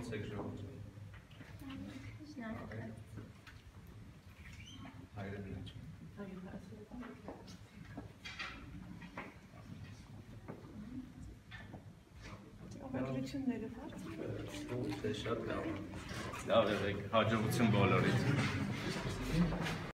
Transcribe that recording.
sexual. Ողջույնները բարձր։ Շատ լավ։ Լավ եղեք, հաջողություն բոլորիդ։